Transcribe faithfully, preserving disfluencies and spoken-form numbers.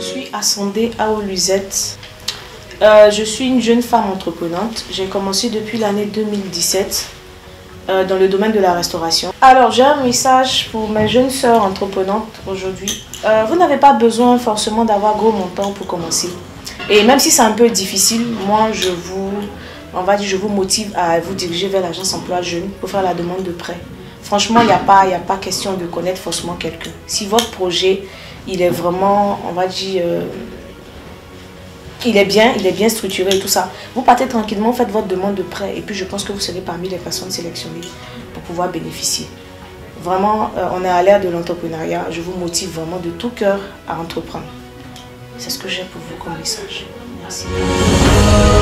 suis Ascendée Aoluzette. Euh, je suis une jeune femme entreprenante. J'ai commencé depuis l'année deux mille dix-sept euh, dans le domaine de la restauration. Alors, j'ai un message pour mes jeunes sœurs entreprenantes aujourd'hui. Euh, vous n'avez pas besoin forcément d'avoir gros montant pour commencer. Et même si c'est un peu difficile, moi, je vous, on va dire, je vous motive à vous diriger vers l'agence emploi jeune pour faire la demande de prêt. Franchement, il n'y a pas, il n'y a pas question de connaître forcément quelqu'un. Si votre projet, il est vraiment, on va dire, euh, il est bien, il est bien structuré et tout ça, vous partez tranquillement, faites votre demande de prêt et puis je pense que vous serez parmi les personnes sélectionnées pour pouvoir bénéficier. Vraiment, euh, on est à l'ère de l'entrepreneuriat. Je vous motive vraiment de tout cœur à entreprendre. C'est ce que j'ai pour vous comme message. Merci.